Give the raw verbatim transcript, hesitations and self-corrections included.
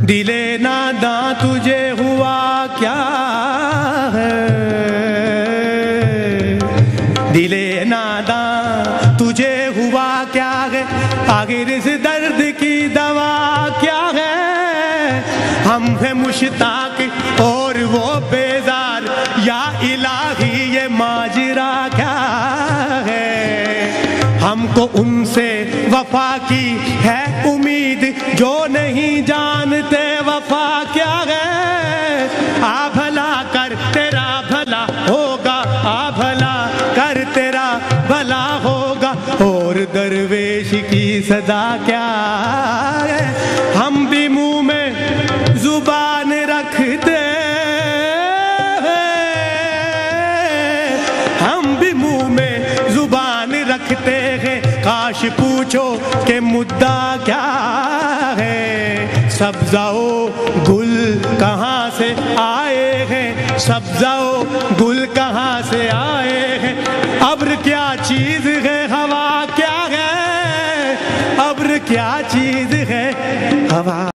دلے ناداں تجھے ہوا کیا ہے، دلے ناداں تجھے ہوا کیا ہے، آخر اس درد کی دوا کیا ہے؟ ہم ہیں مشتاق اور وہ بیزار، یا الہی یہ ماجرا کیا ہے؟ ہم کو ان سے وفا کی ہے امید جو نہیں جانتے وفا کیا ہے۔ آ بھلا کر تیرا بھلا ہوگا، آ بھلا کر تیرا بھلا ہوگا، اور درویش کی صدا کیا ہے؟ ہم بھی منہ میں زبان رکھتے ہیں، ہم بھی منہ میں زبان رکھتے ہیں، کاش پوچھو کہ مدعا کیا ہے؟ سبزہ و گل کہاں سے آئے ہیں، سبزہ و گل کہاں سے آئے ہیں، ابر کیا چیز ہے، ہوا کیا ہے، ابر کیا چیز ہے، ہوا